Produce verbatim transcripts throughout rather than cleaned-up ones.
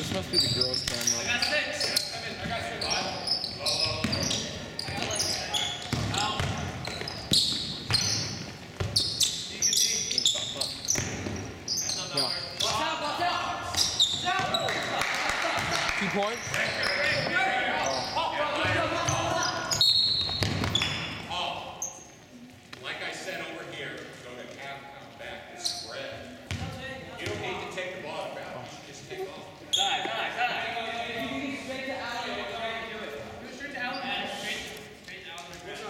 This must be the girls' camera. I got six. I got six. Yeah. Two points? Oh. Like I said over here, go to half, come back, to spread. You don't need to take the ball back. You just take off. Die, die, die. Straight to out. Straight to out. Straight, straight out.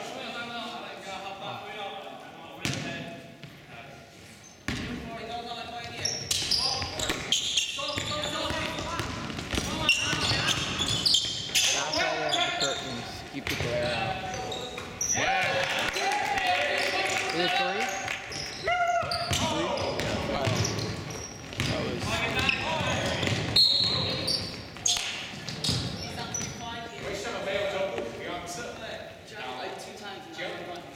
Keep the glare out. Is it three? Three? Oh. That was... Like two times in one run.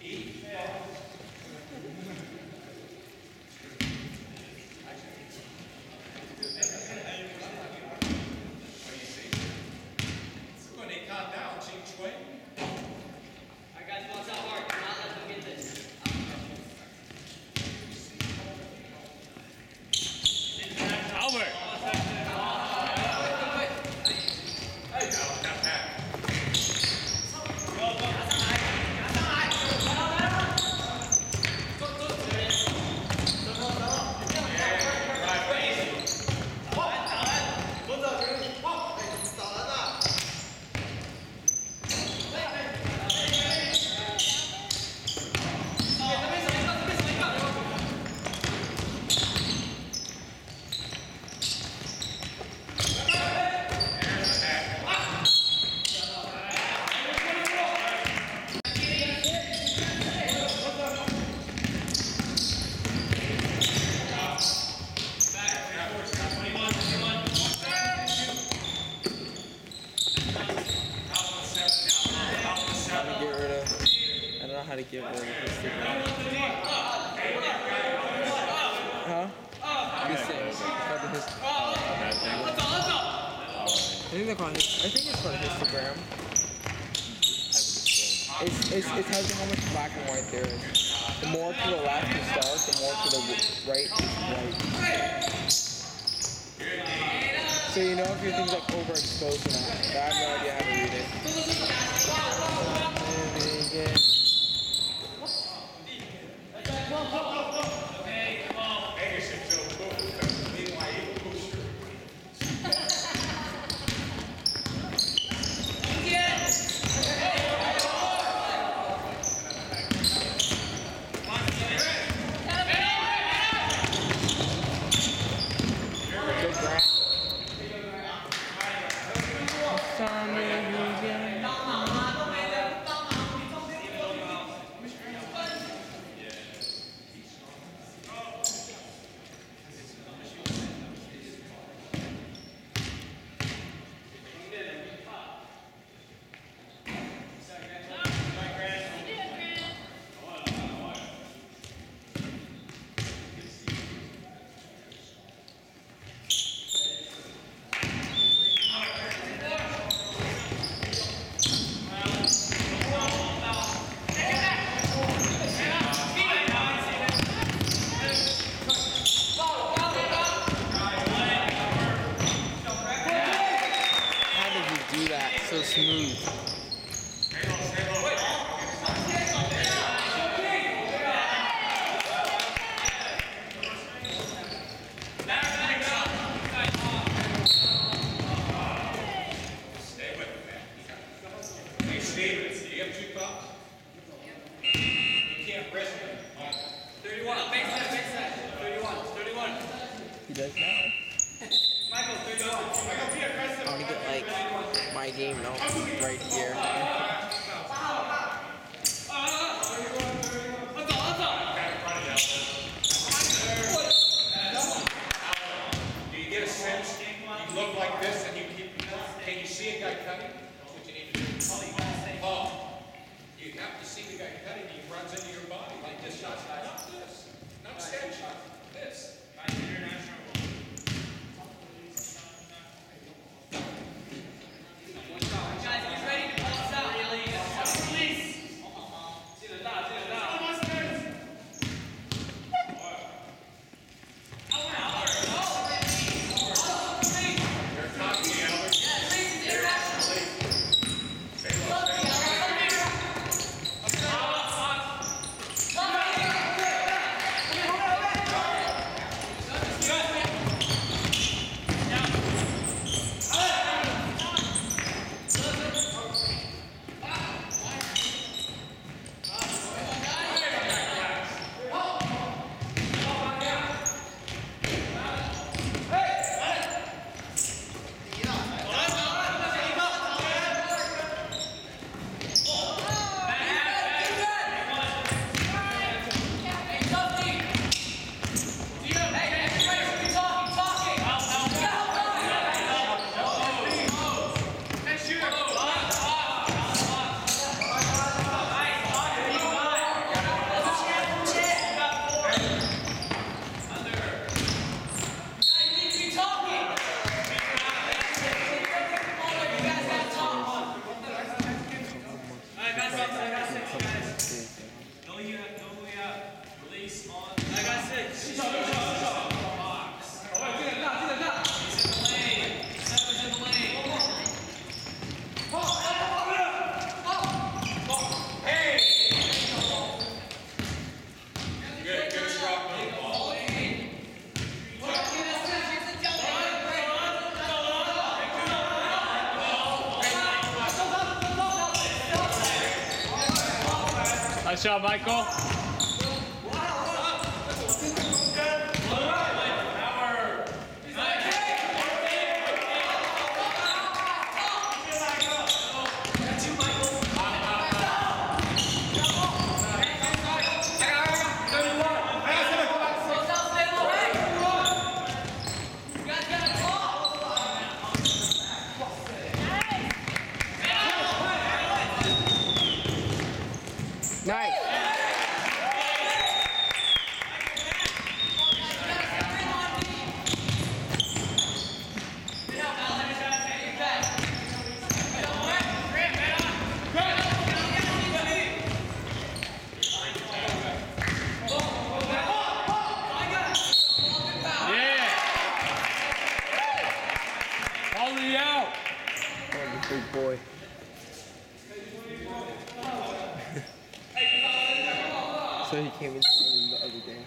How to get rid of histogram. Huh? These things. Called the hist- oh, I think they're called hist- I think it's called histogram. It's, it's, it tells you how much black and white there is. The more to the left is dark, the more to the right is white. So you know if your thing's like overexposed or not. I have no idea how to read it. So smooth. He does now. I want to get like my game notes right here. Do you get a sense? You look like this and you keep. Can you see a guy cutting? That's what you need to do. Oh, you have to see the guy cutting. He runs into your body like this. Not this. Not sketchy. This. Nice job, Michael. Nice. Out. Oh, the big boy. So he came into the other game.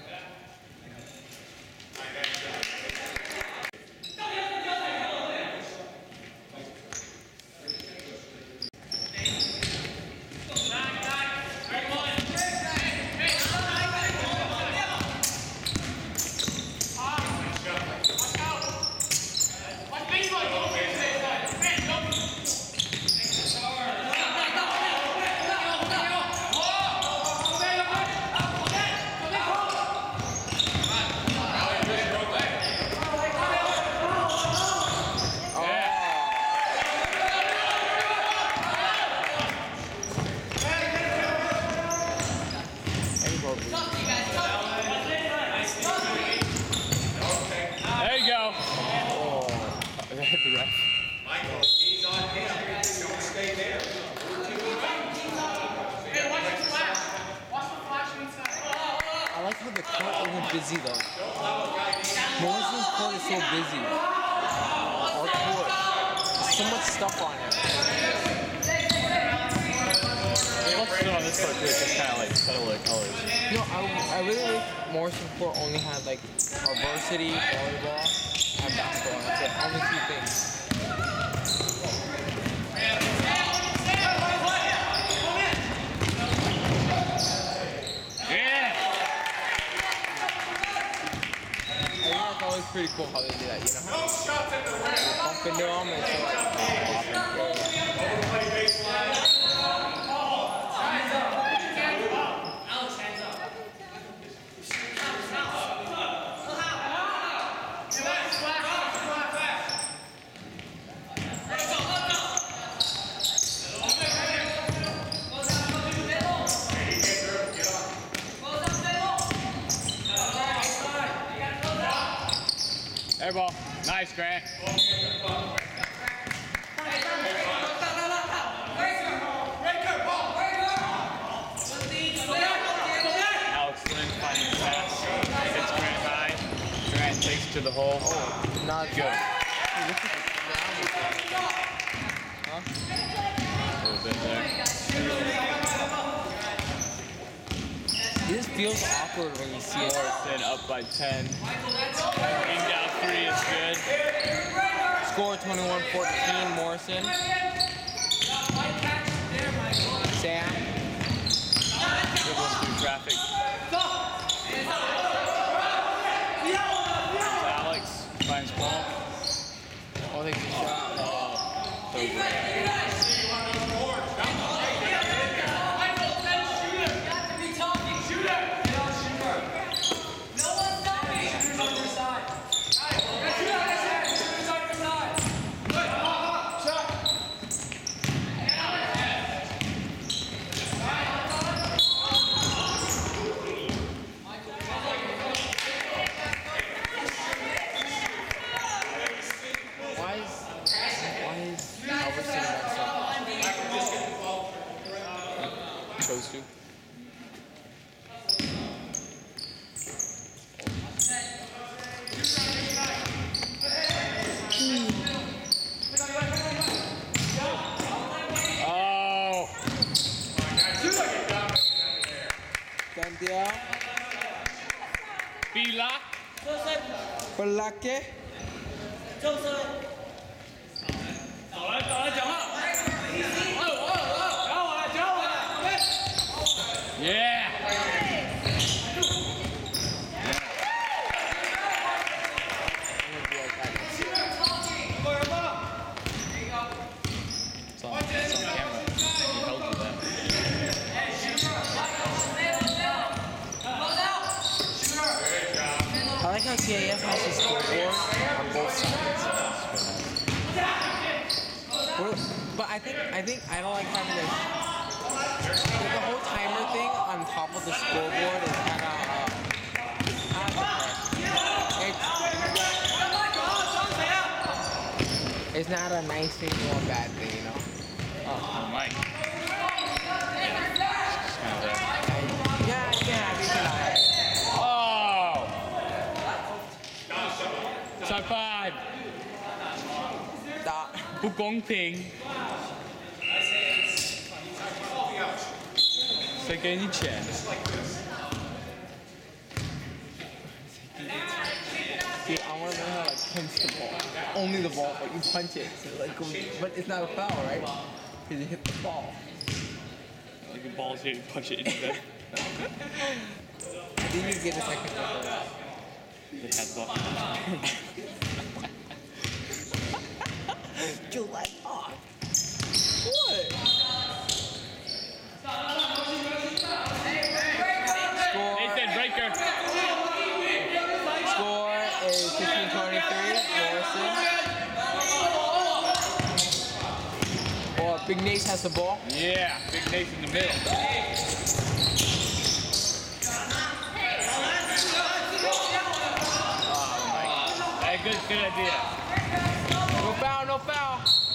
There you go. Oh, I hit the ref. Michael, he's on him. Don't stay there. I like how the court isn't busy though. Morrison's court is so busy. Our court, there's so much stuff on it. Let's go on this part too. It's just kind of like settle the colors. You know, I, I really wish Morrison court only had like our varsity, volleyball, and basketball. That's it. Only two things. It's pretty cool how they do that, you know? No shots at the rim. Bump into them and so Alex, hands up. Air ball. Nice, Grant. Alex Lynn finding the pass. Hits Grant high. Grant takes to the hole. oh, not Good. Hey, look at Huh? A little bit there. this. This feels awkward when you see it. Morrison up by ten. Being down three is good. Score twenty-one fourteen, Morrison. Sam. Good one through traffic. Alex finds ball. Oh, they can shot. Oh, so great. Why is why is Albertson messed up? Chose to. Oh, Cantidad. Pila. ¿Por la que? Yeah. A F has a scoreboard on both sides. We're, but I think I think I don't like having this. The whole timer thing on top of the scoreboard is kind of. Uh, I don't know. It's, it's not a nice thing or a bad thing, you know. Oh, Mike. Yeah, yeah, we can. Oh! Side 不公平。谁给你钱？ Dude, I want to learn how to like punch the ball. Only the ball, but you punch it. So like, goes, but it's not a foul, right? Because you hit the ball. Like the ball's here, you punch it into the. I think you get a second for that. They had ball. Your leg off. What? Score. Nathan, breaker. Score is fifteen twenty-three. Morrison. Or Big Nate has the ball. Yeah, Big Nate in the middle. Oh, Mike. Hey, good, good idea. No foul, no foul.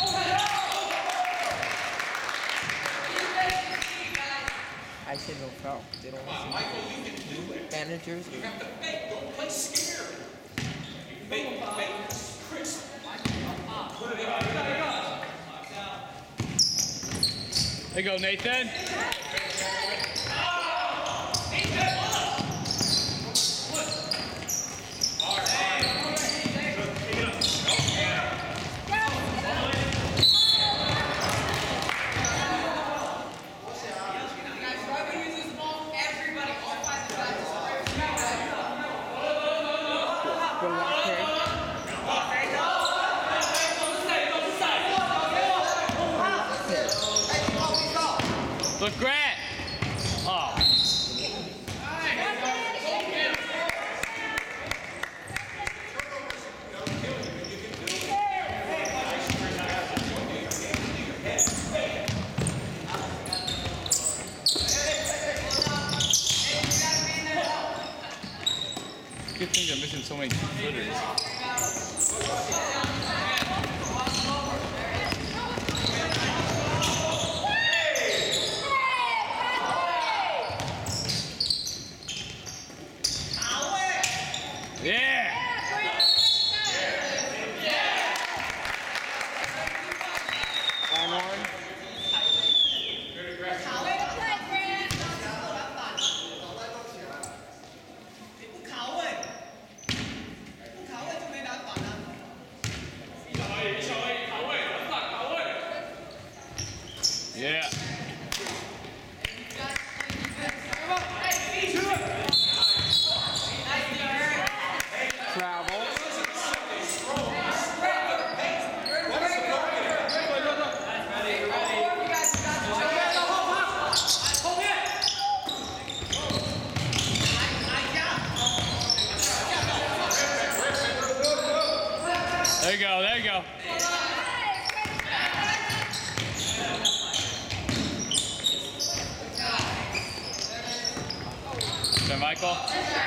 I said no foul. They don't listen to you managers. Don't play scared. Make, make Chris. There you go, Nathan. Look, Grant. Oh. Good thing they're missing so many two-footers. Yeah! And one. Yeah. Travel. There you go, there you go. Sir Michael.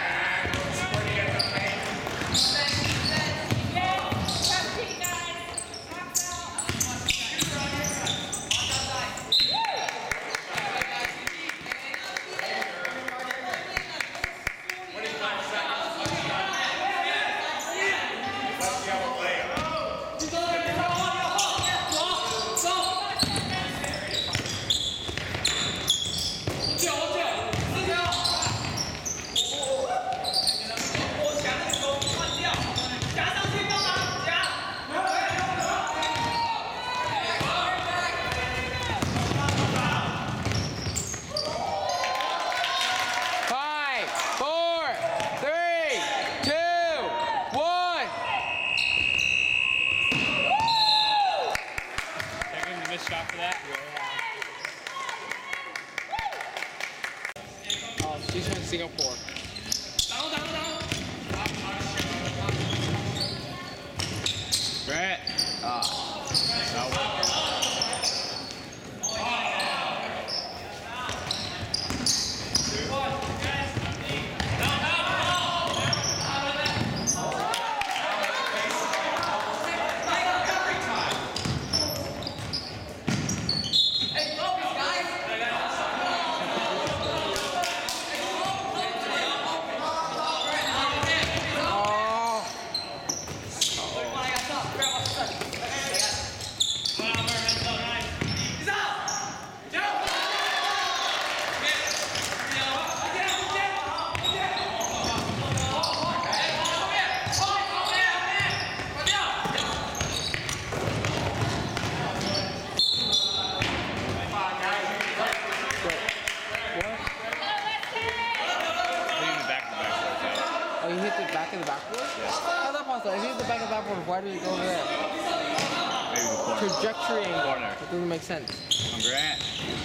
Shot for that? Oh, she's from Singapore. Oh, you hit the back of the backboard? Yeah. How's that possible? If you hit the back of the backboard, why did it go over there? Maybe the corner. Trajectory angle. Corner. It doesn't make sense. On Grant.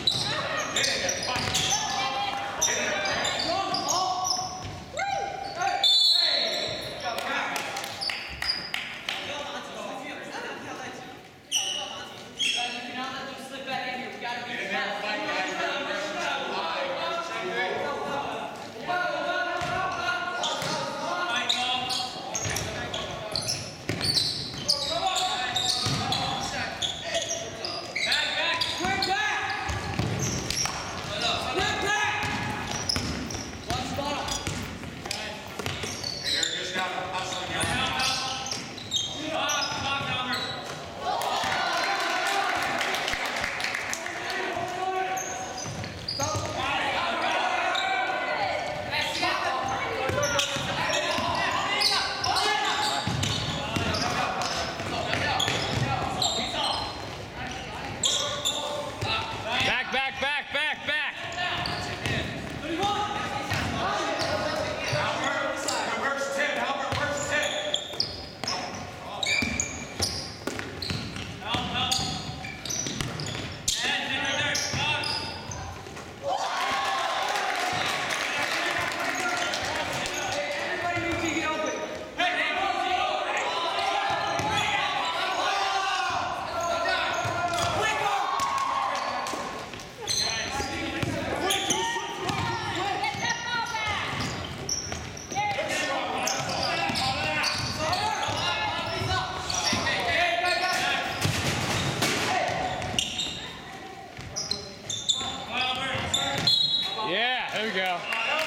There we go.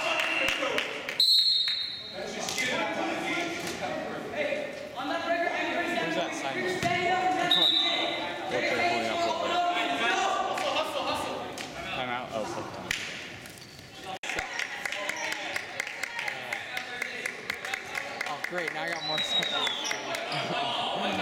Where's that sign? Which one? What they're pulling up over there. Time out? Oh, full time. Oh, great. Now I got more stuff on the screen.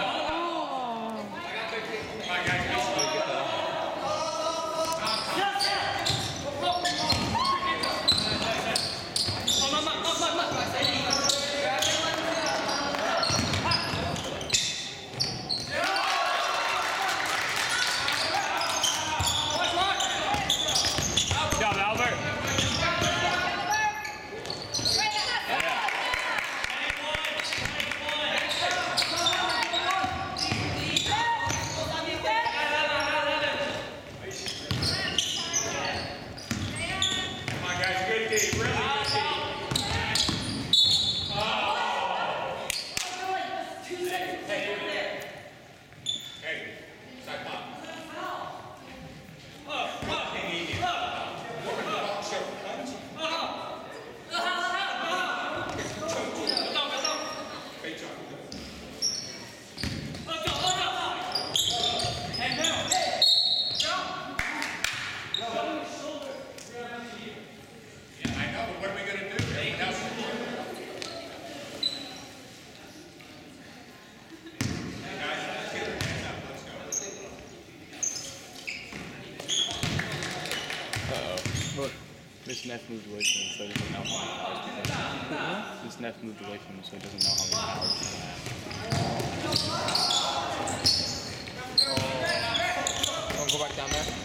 This Neff moved away from him, so he doesn't know how many hours he's gonna have. This Neff moved away from him, so he doesn't know how many hours he's gonna have. Wanna go back down there?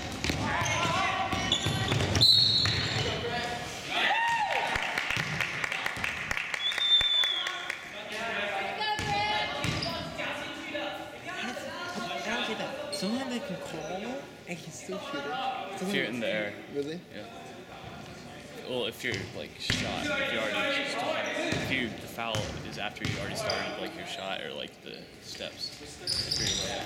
sometimes they can call it and he still shoot it. If you're in the air. Really? Yeah. Well, if you're like shot, if you already started, if you the foul is after you already started like your shot or like the steps. If you're like,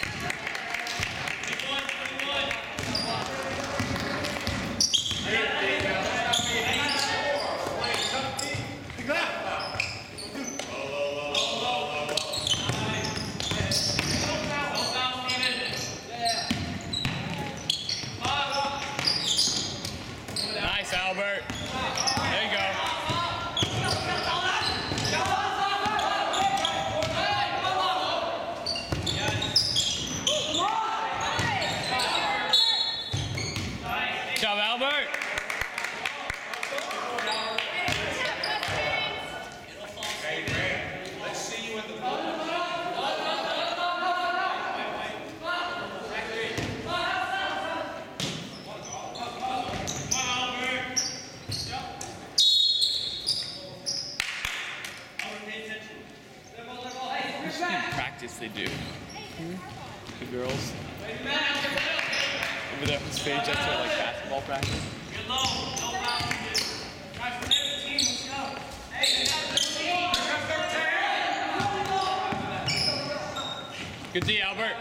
nice, Albert. There you go. Good job, Albert. Hey, Grant, let's see you at the ball. Just in practice they do. The girls. Over there on stage after like basketball practice. Good D, Albert.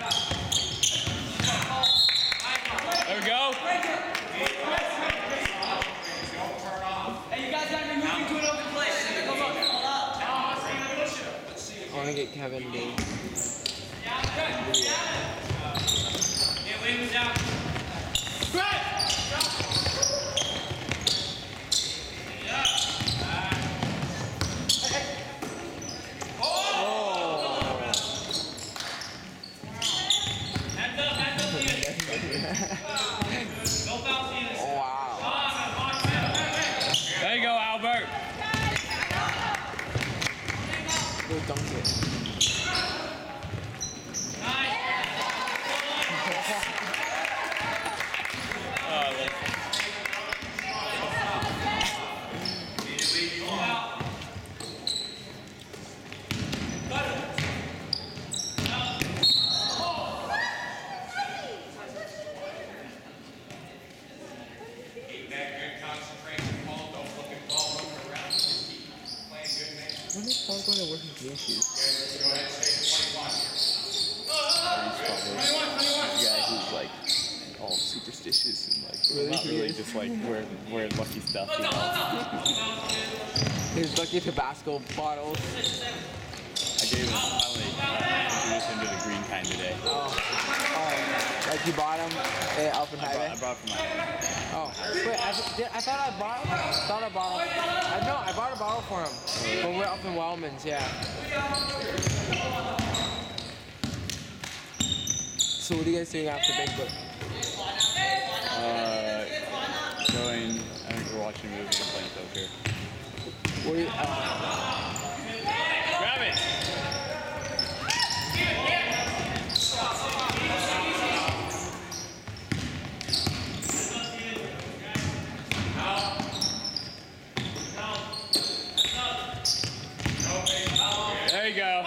There we go. Hey, you guys gotta be moving to an open place. Come on. I want to get Kevin D. Yeah, Williams down. There you go, Albert. Go dunk it. Oh, I like Keep that good concentration, Paul. Don't look at ball moving around. Just keep playing good man. When is Paul going to work his new shoes? Go ahead and stay twenty-one here. this guy who's like all superstitious and like Really? not really just like wearing wearing lucky stuff. You know? His lucky Tabasco bottles. I gave him finally introduced him to the green kind today. Oh. Oh. Like you bought them at Alphen I brought, Highway? I brought from my home. Oh. Wait, I, did, I thought I bought I thought I bought I, no, I bought a bottle for him. When we're up in Wellman's, yeah. So what are you guys doing after Bigfoot? Uh, going. I think we're watching movies and playing poker. What are you, uh, Grab it. There you go.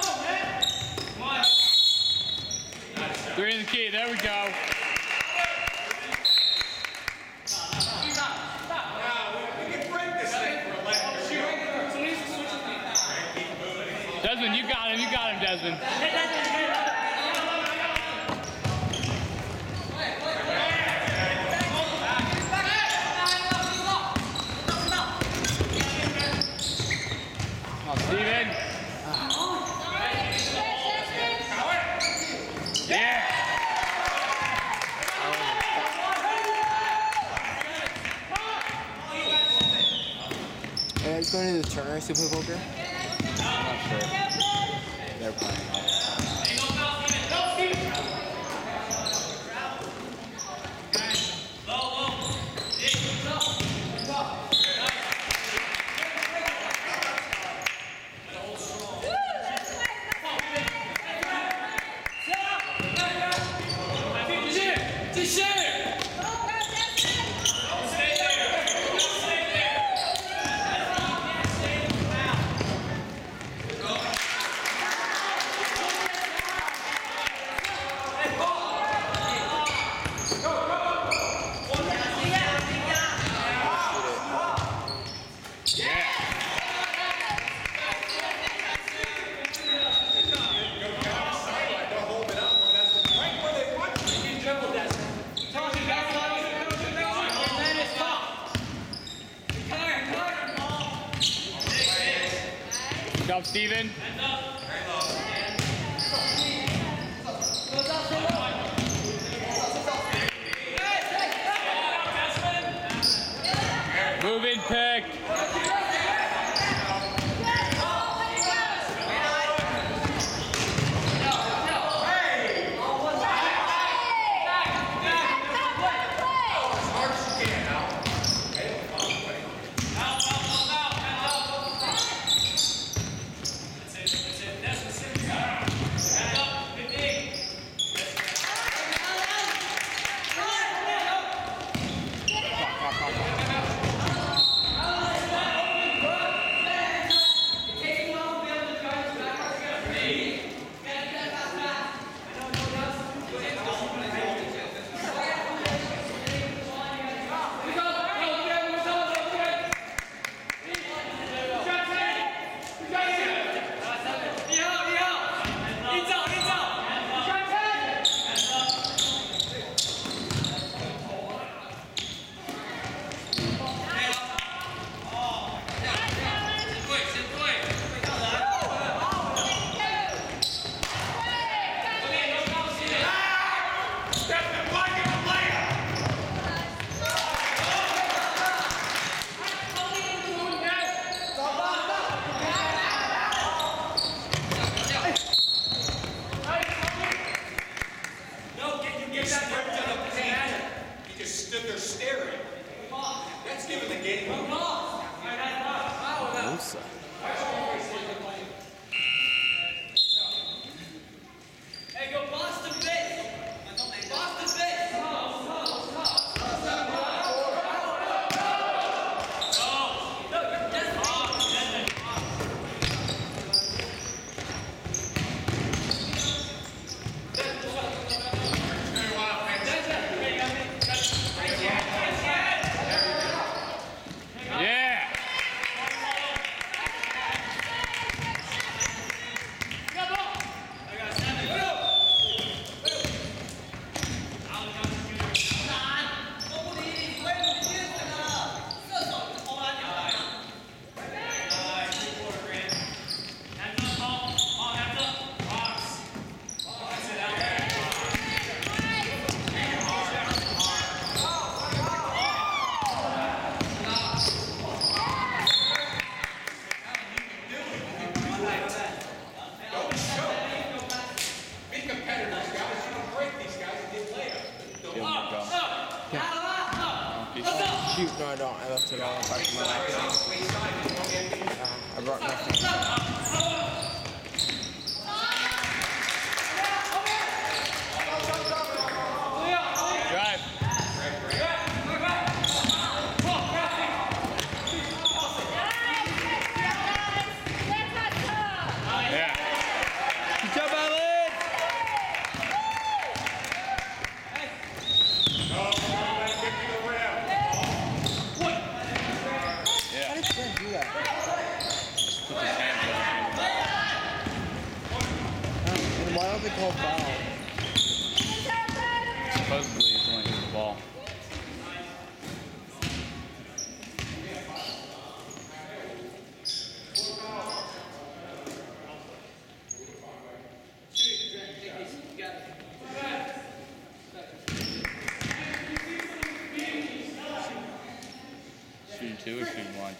Three in the key. There we go. Desmond, you got him. You got him, Desmond. Steven. Yeah. are you guys going to the Turner to play poker? I'm not sure. They're playing. job, Steven. Moving pick. Shoot, no I don't. I left it all back in my laptop. Um, I brought nothing. Drive. Yeah. Good job, Alan. How did Fred do that? Just put his hands Um, and why don't they call foul? up. Supposedly, he's only hitting the ball. Shooting two or shooting one?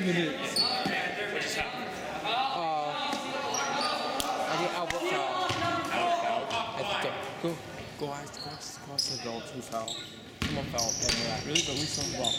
minutes. What just happened? Uh, I think Albert fouled. Albert fouled? I think, go, go ask, go ask, go ask the adults who fouled. Someone fouled. And that. Really, but we still well.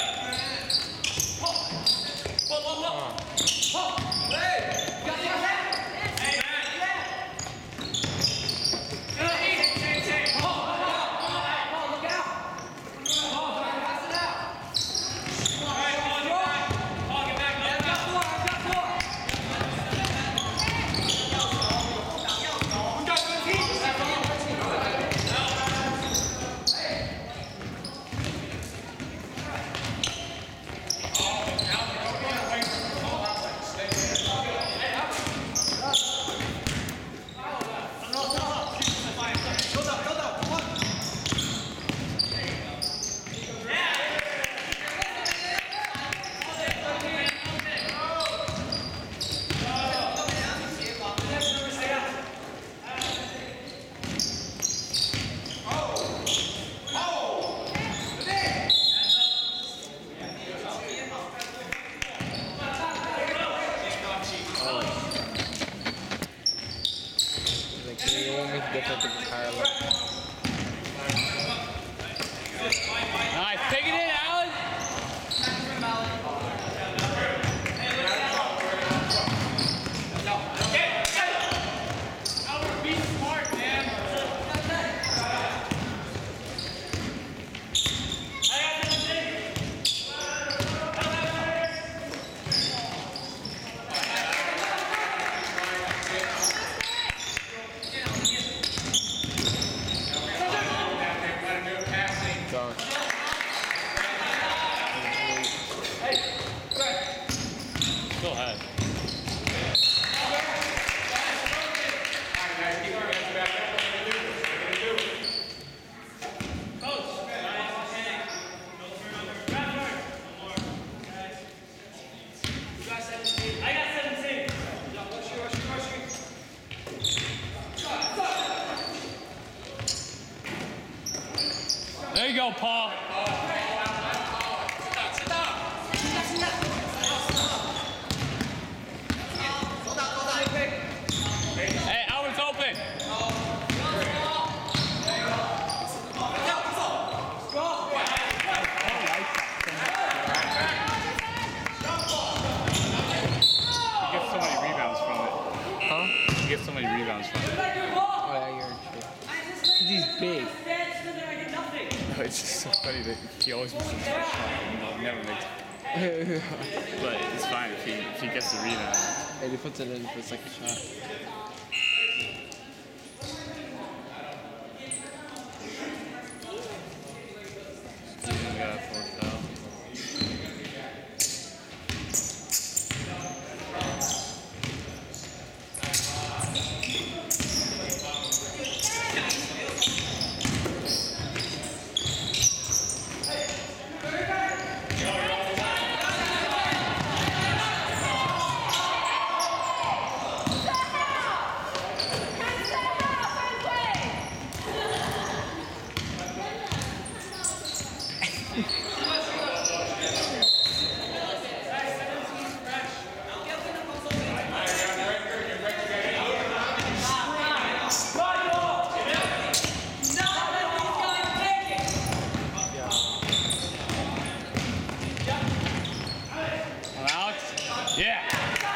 Nice, take it in, Alan. Albert, be smart, man. Go ahead. There you go, Paul. Hey, Albert's open. You get so many rebounds from it. Huh? You get so many rebounds from it. Oh, yeah, you're true. He's big. It's just so funny that he always misses the shot and he never makes it. But it's fine if he if he gets the rebound. And he puts it in for the second shot. We got a fourth foul. Yeah.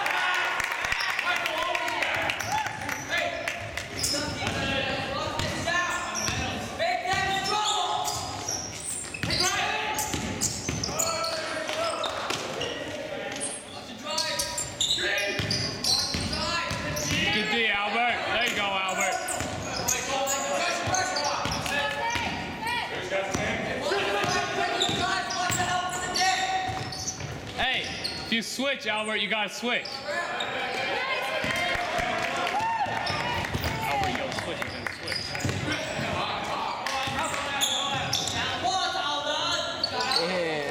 Good D, Albert. There you go, Albert. Hey, if you switch, Albert, you gotta switch. Albert, you gotta switch and then switch. Yeah.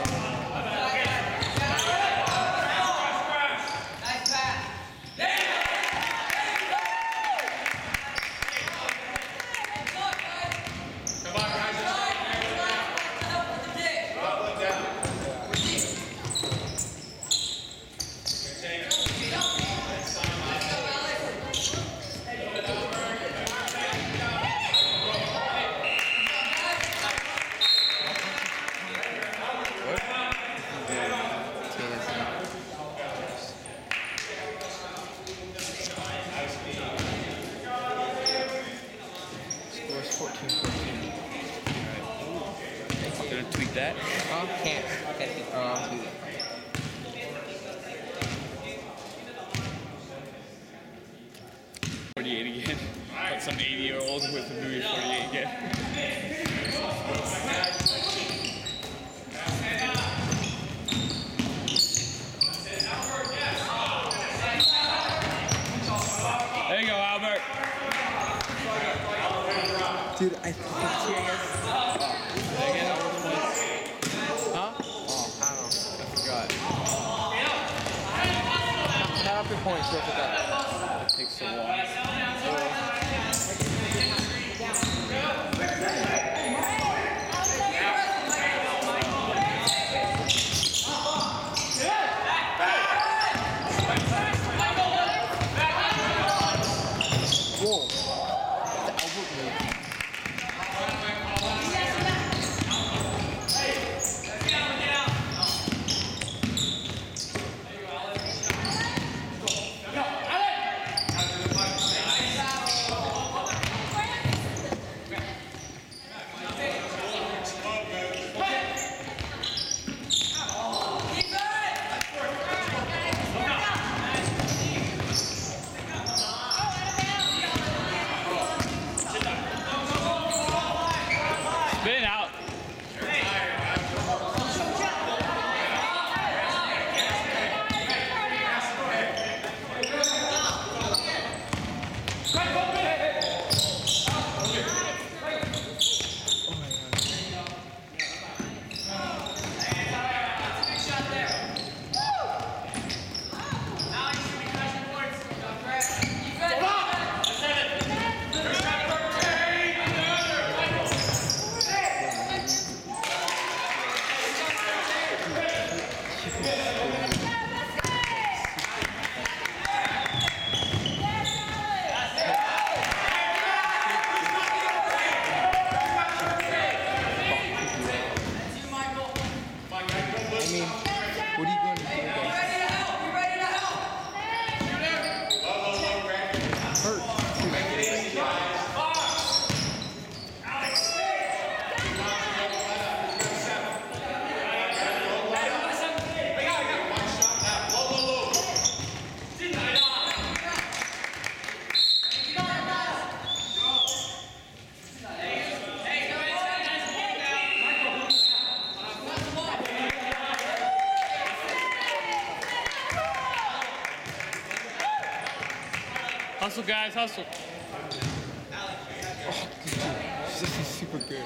fourteen fourteen. Alright. Gonna tweet that. Oh, can't. Can't tweet. Oh, I'll tweet it. forty-eight again. Like some eighty year old with a movie forty-eight again. There you go, Albert. Dude, I think it's here, yes. Again, Albert was. Huh? Oh, I don't know. I forgot. Count up your points real quick. That takes so long. Whoa. The Albert move. Spin out. I mean, what are you going to do against? Hurt. Hustle, guys, hustle. Oh, good dude. This is super good.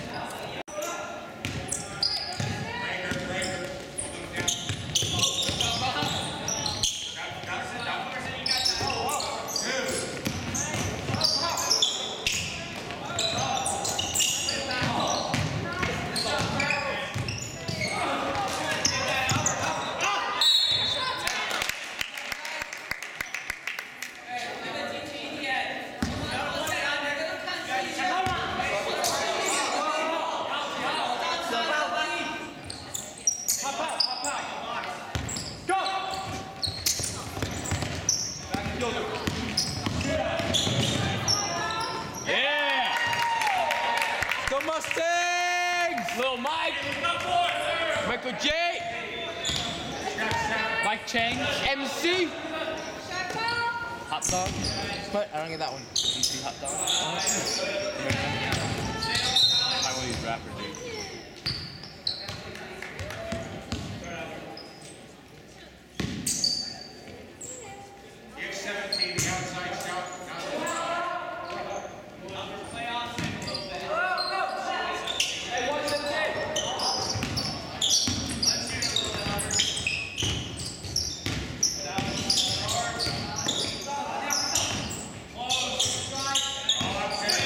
Yeah! Go Mustangs! Little Mike! Michael J! Mike Chang. M C! Hot dog. But I don't get that one. You see hot dog? Taiwanese rapper, dude. Give seventeen the outside shot. All I'm saying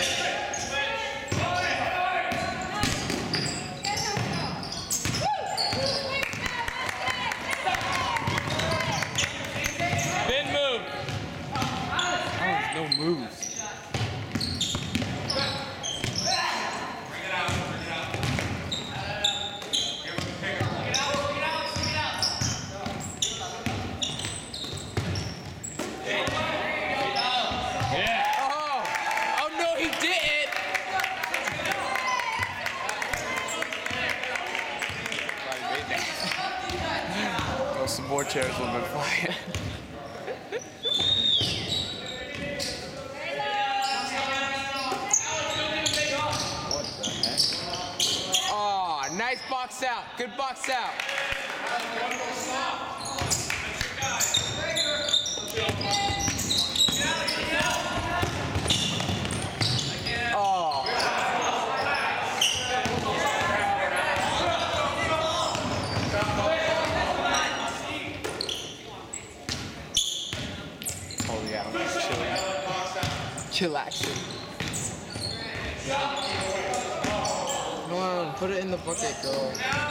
More chairs would have been flying. What the heck? Oh, nice box out. Good box out. Oh. Oh yeah, chilling. Chillax. Come on, put it in the bucket, girl.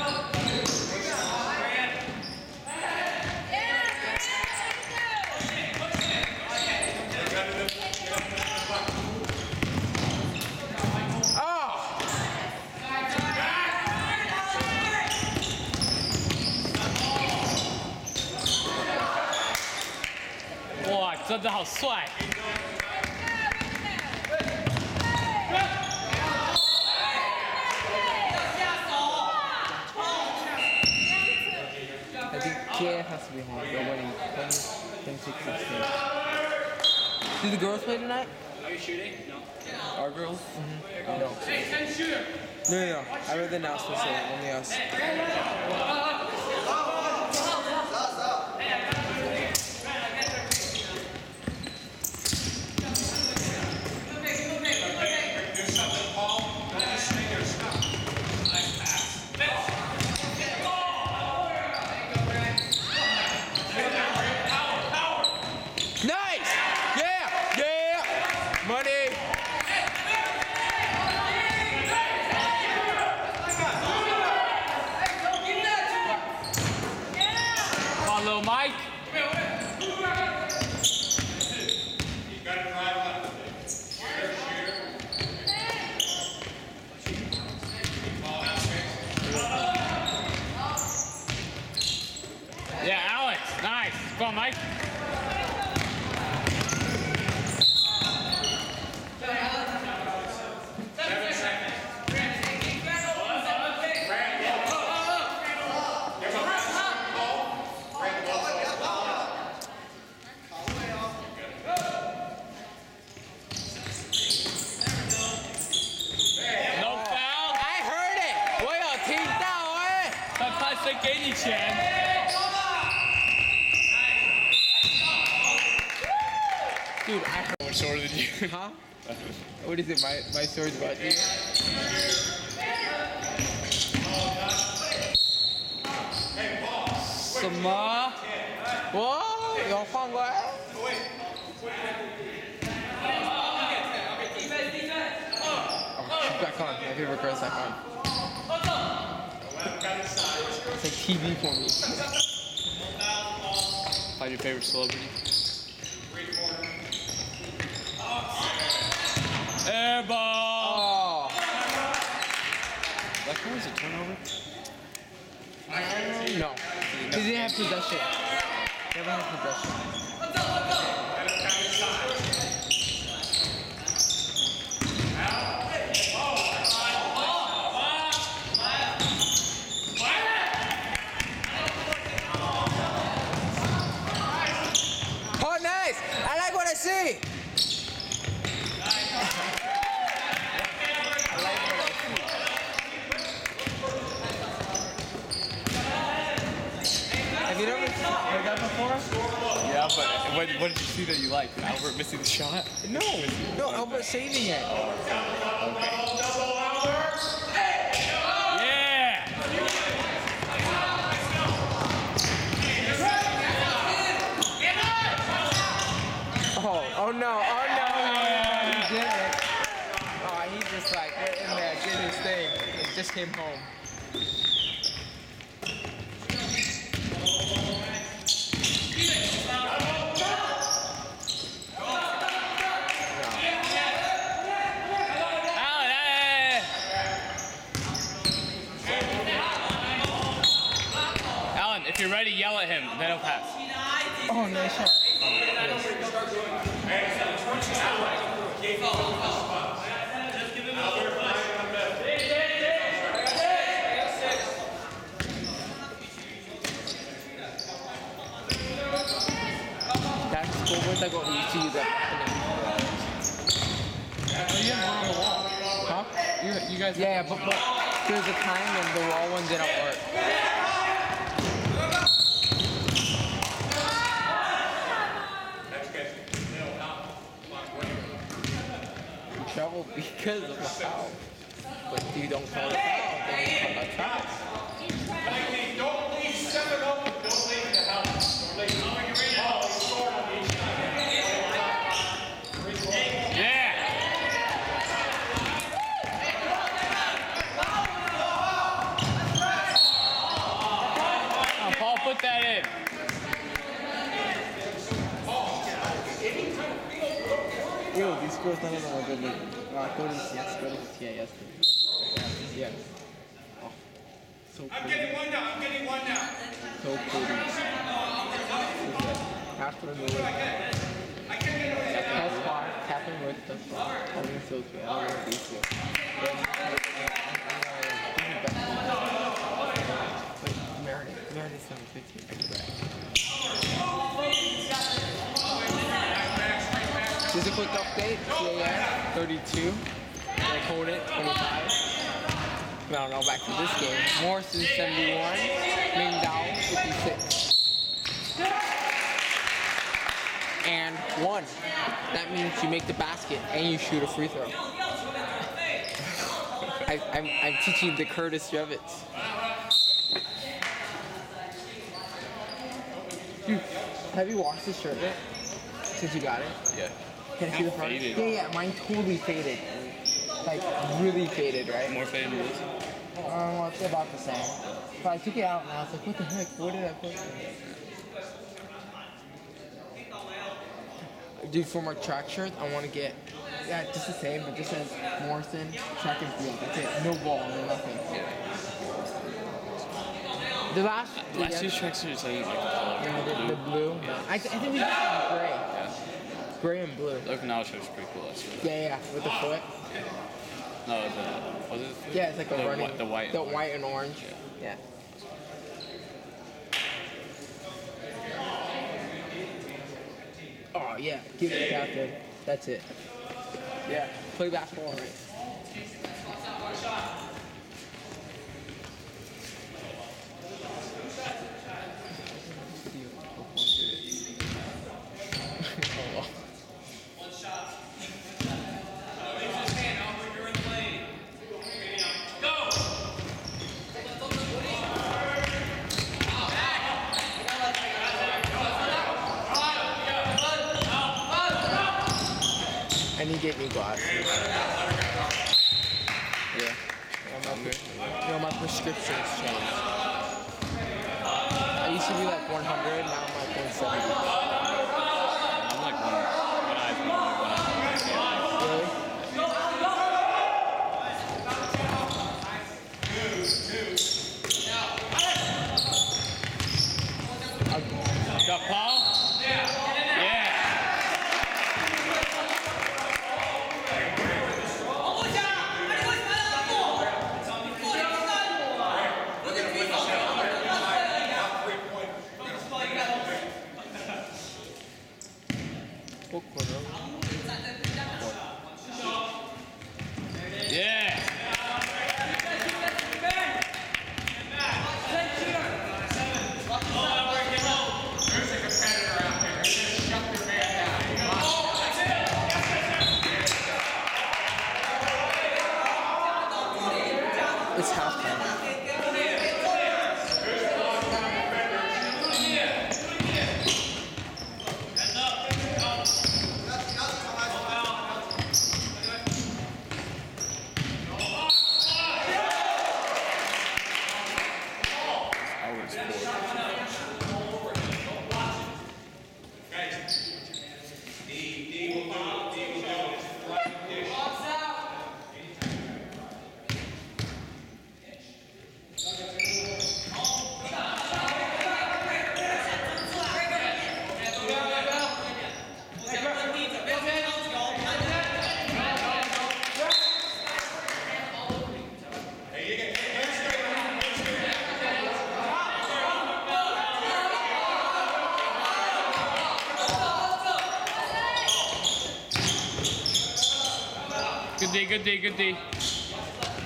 Oh! 哇，真的好帅！ I think K has to be home. They're winning twenty-six sixteen. Do the girls play tonight? Are you shooting? No. Our girls? Mm-hmm. No. No, no, no. I read the announcement, so only us. Nice! Yeah! Yeah! Money! Come on, little Mike. Yeah, Alex. Nice. Come on, Mike. No foul. I heard it! 我有听到哎！ 他他谁给你钱？ Dude, I heard. More shorter than you. Huh? What is it? My my story's about you. 什么？ 哇，有换过来。Oh, she's back on. My favorite girl's back on. It's like T V for me. Find your favorite celebrity. Air ball. Oh. That was a turnover. Um, no. He didn't have possession. Never had possession. Oh, nice! I like what I see! Have you never heard that before? Yeah, but what, what did you see that you liked? Albert missing the shot? No, no, Albert saving it. Yeah. Oh, oh no, oh no, he did it. Oh, he just like went in there, did his thing, and just came home. Alan, hey. Alan, if you're ready, yell at him, then he'll pass. Oh, nice shot. you guys. Yeah, but, but there's a time when the wall one didn't work. You trouble because of the foul. But if you don't call it foul, then you call it foul. Don't leave seven open. Don't leave the house. Don't leave. Oh, he scored on each side. Yeah. Oh, Paul, put that in. Yo, these girls none of them are good looking. Uh, go to yes, go to T A S. Yeah. Oh, so I'm pretty. getting one now. I'm getting one now. So pretty. After the movie. Test spot, tapping with the spot. I think so too. I don't know if these two. Wait, Meredith. Meredith's number fifteen. Just a quick update. T A S thirty-two. They hold it twenty-five. No, no, back to this game. Morrison seventy-one. Ming fifty-six. And one. That means you make the basket and you shoot a free throw. I, I'm, I'm teaching the Curtis Jevitz. Dude, have you washed this shirt yet? Since you got it? Yeah. Can I see the front? Faded. Yeah, yeah, mine totally faded. Like, really faded, right? More faded than this. Um, well, it's about the same. But I took it out and I was like, what the heck? What did I put? Dude, for my track shirts, I want to get, yeah, just the same, but just says Morrison, track and field. That's it. No ball, no nothing. The last, Last yeah, year's track suits, I didn't like the color. yeah, the, the blue. Yeah. I, th- I think we got some gray. Yeah. Gray and blue. The Okinawa shirt was pretty cool last year. Yeah, yeah, with the foot. No, the, was it the foot? Yeah, it's like a the, running. whi- The white. The and orange. white and orange. Yeah. Oh yeah, give it to captain. That's it. Yeah, play basketball right. And he gave me glasses. Yeah. Yeah, my, you know, my prescriptions changed. I used to be like one hundred, now I'm like one seventy. I'm like one. One eye, one eye. Really? Got Paul? Yeah. Yeah. Full quarter. Yeah. There's a competitor out there. Just shut your man down. It's halftime. Hours four. Good day, good day, good day.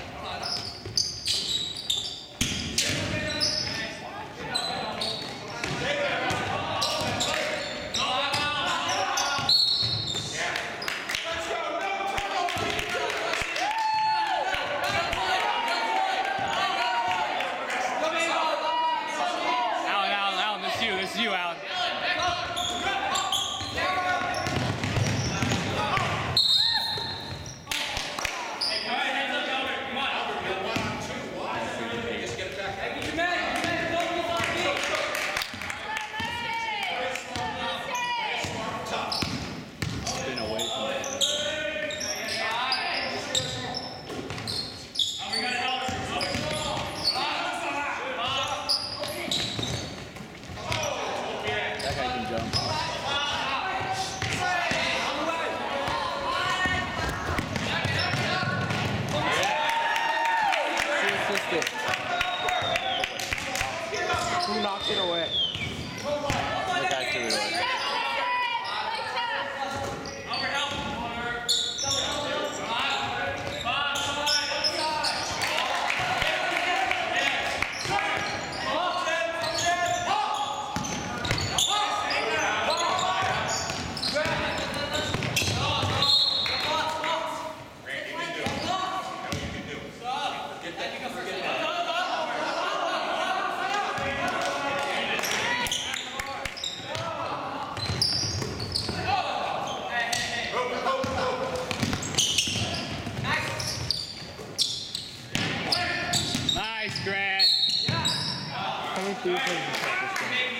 Two plays in practice game.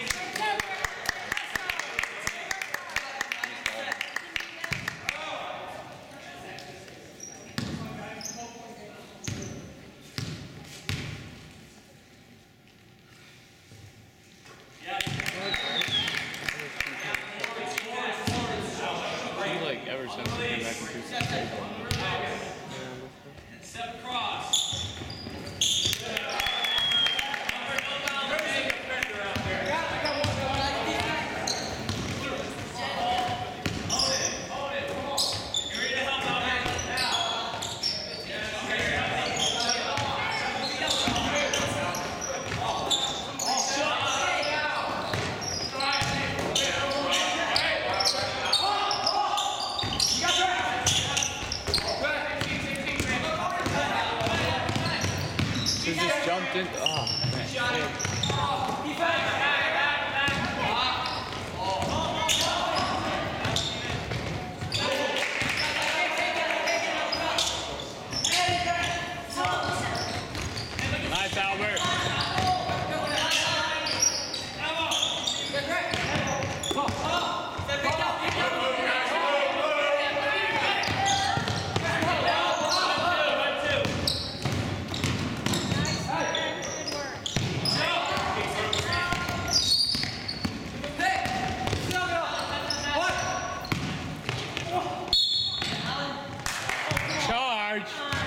He like ever since he came back from preseason. Step across. He just jumped in. Oh, man. Nice, Albert. Charge.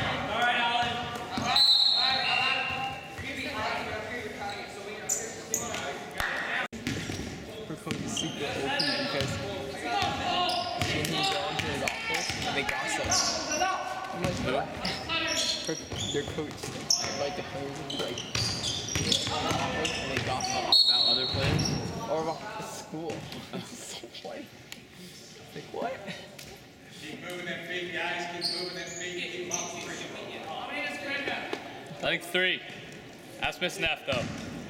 We're going to secret O P because when he go into his office and they gossip. I'm like, what? Her, their coach, like the players would be like, in the office and they gossip About other players? or about the school. It's so funny. Like what? Keep moving them feet, guys. Keep moving them feet. Keep up. I think three. Ask Miss Neff though.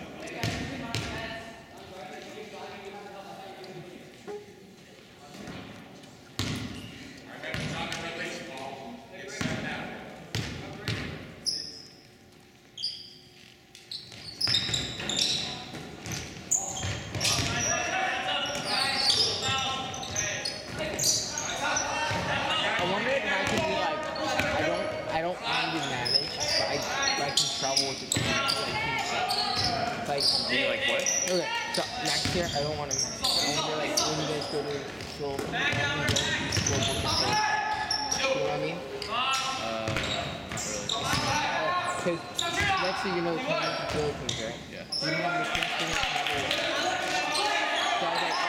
Remember, time to release the ball. Get set now. I wonder if I can be like, I don't, I don't want to be managed, but I, I can travel with the team. Like, You like what? okay, so next year I don't want to manage. I want to be like, when you guys go to school, I can go to school book the school. You know what I mean? Uh, Because next year you know coming to the Philippines, right? yeah. You know the same thing as Canada. So I was like,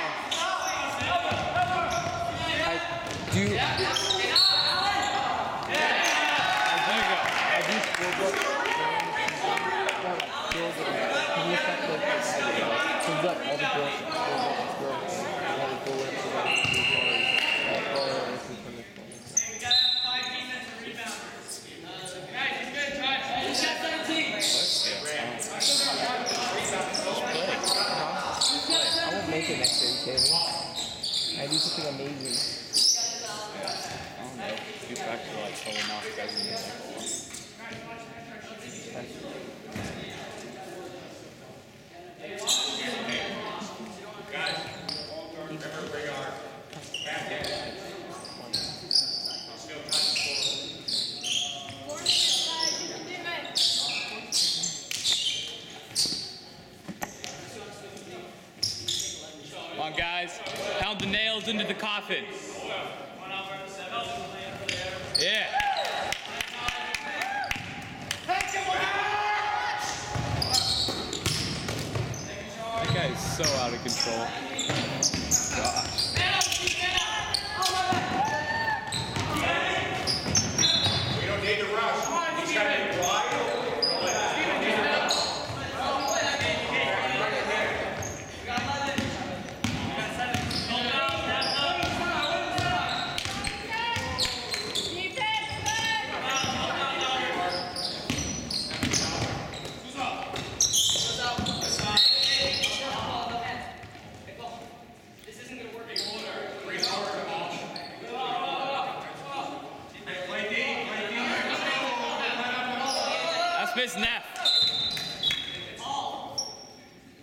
oh. I do. I do. I do school book. Girls and can you start to like so like all the girls school book girls and all the go up to the school cars like all the way from the school. I won't make it next year, Kevin. I do something amazing. I don't know. You practice like someone else doesn't know. Guys, remember, bring our back in. Still time Come on, guys. Pound the nails into the coffin. Yeah. That guy is so out of control. Gosh. We don't need to rush. He's got to be wide. That's Miss Neff.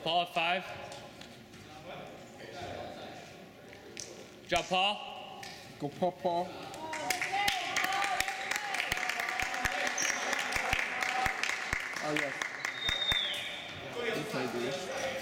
Paul at five. Job, Paul. Go, Paul, Paul. Oh, yes. You play these.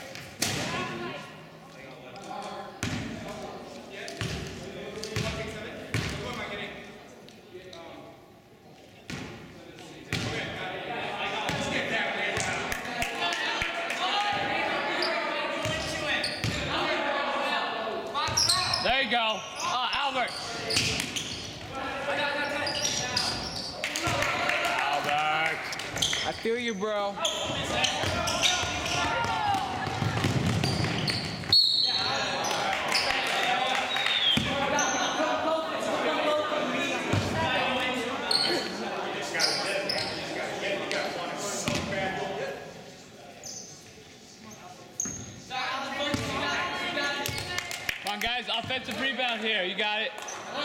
There you go. Oh, Albert. Albert. I feel you, bro. Come on, guys. Offensive rebound here. You got it.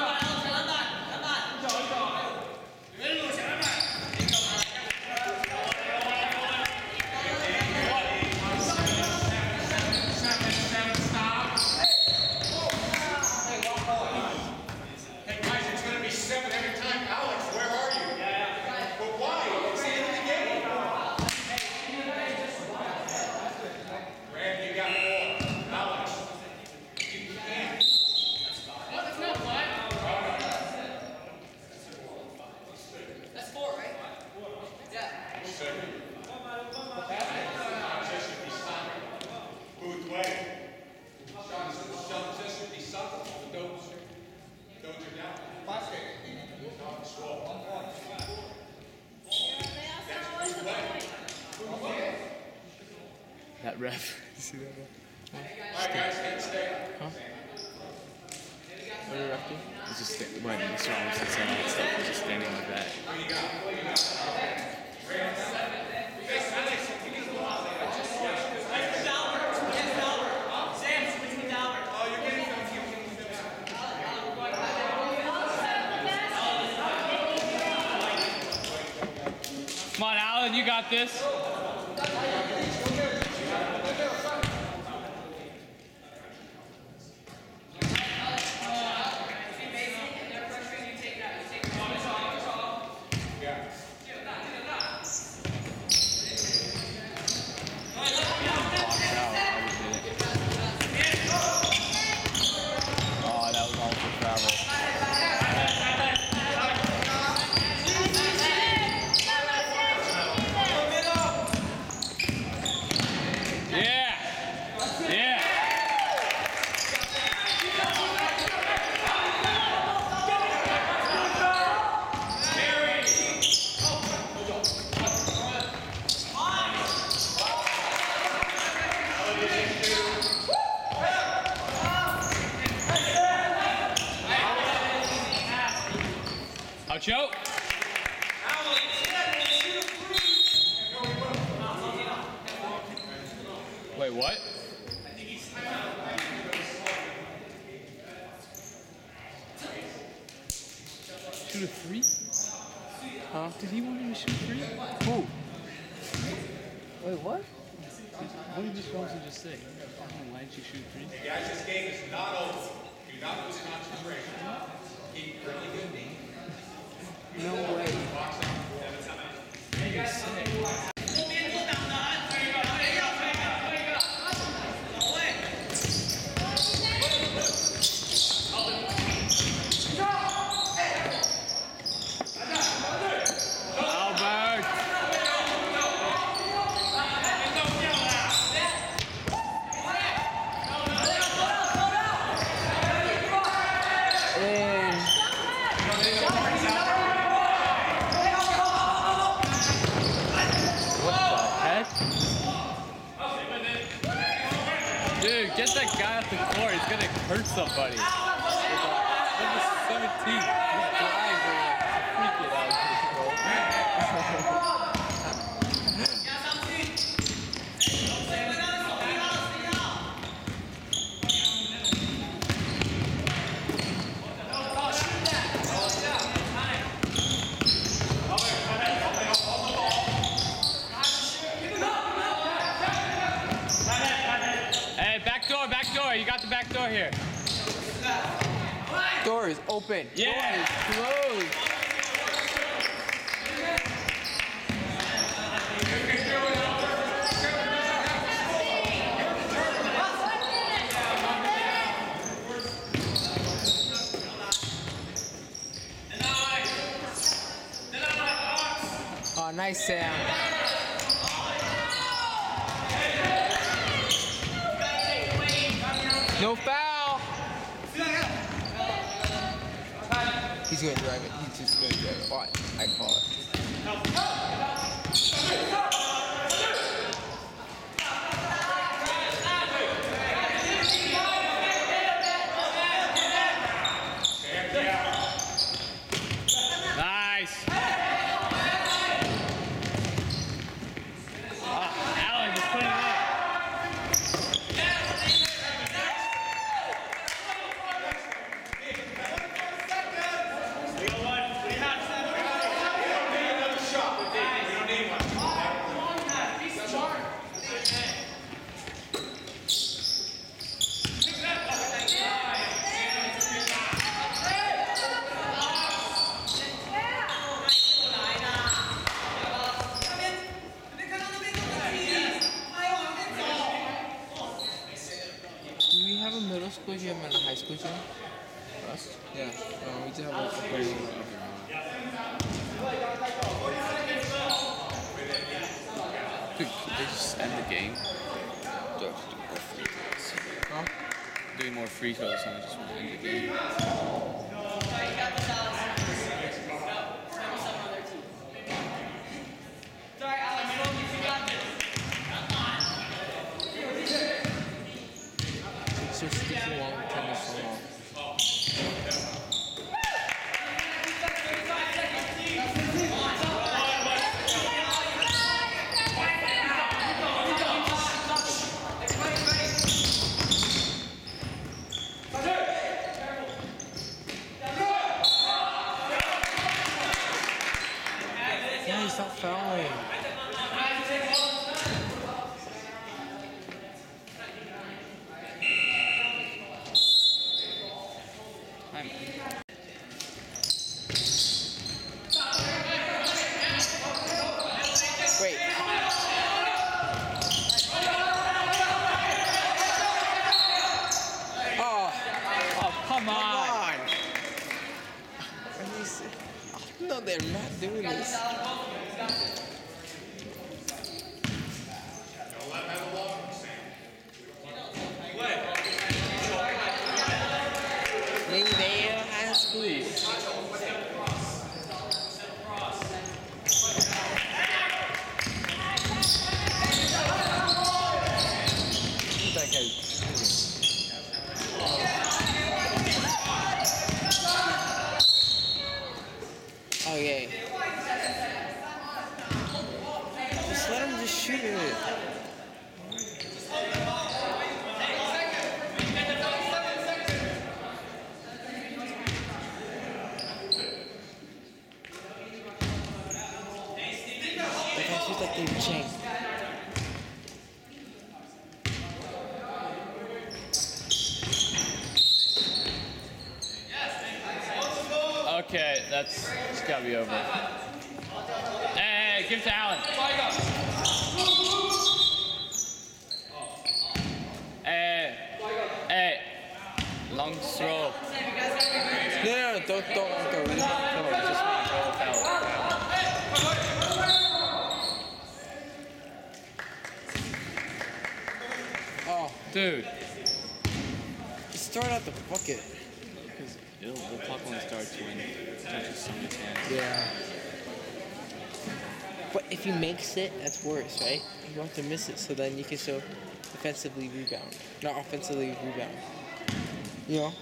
That ref. You see that, bro? Alright, guys, can't stay. Huh? What are you up to? It's just sta- when Mister Robinson said all that stuff, he's just standing like that. Come on, Alan, you got this. Oh, that was all for travel. Yeah. Yeah. Ocho. Wait, what? Shoot a three? Huh? Did he want him to shoot three? Who? Wait, what? What did Mister Robinson just say? Why didn't you shoot three? Hey, guys, this game is not over. Do not lose concentration. Keep really good knee. No way. Albert! Dude, get that guy off the court. He's gonna hurt somebody. Number seventeen. His drives are like freaking out. Come on. door. You got the back door here. Door is open. Yeah. Door is closed. Oh, nice, Sam. No foul. He's gonna drive it. He's just gonna drive it. Watch. I call it. Nice. Oh, Allen just putting it in. Do we have a middle school gym and a high school gym? Us? Yeah. Um, we just have a Where you want? Dude, could they just end the game? Do I have to do more free throws? Huh? Doing more free throws, and I just want to end the game. So sticking along with tennis so long. Yeah, stop fouling. I'm Wait. Oh, Oh, come come on. on. At least- No, they're not doing this. Mingdale High School. That guy's Oh yeah. Just let him just shoot it. That guy shoots like David Chang. Okay, that's it's gotta be over. Hey, give it to Allen. Hey, hey, long throw. No, no, no, don't, don't, don't, don't. Just Foul, foul. Oh, Dude. just throw it out the bucket. Because it'll, the clock only starts when it touches somebody's hand. Yeah. But if he makes it, that's worse, right? You have to miss it, so then you can still defensively rebound, not offensively rebound. You know?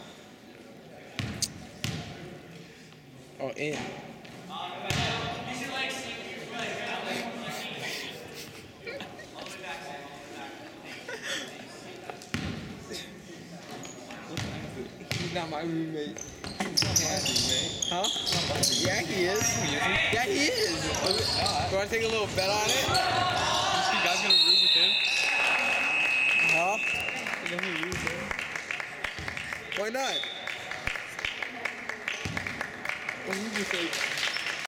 Oh, in. He's not my roommate. He's not my roommate. Huh? Yeah, he is. Yeah, he is. You want to take a little bet on it? You guys gonna root with him? Huh? know who you are. Why not? Well, you just like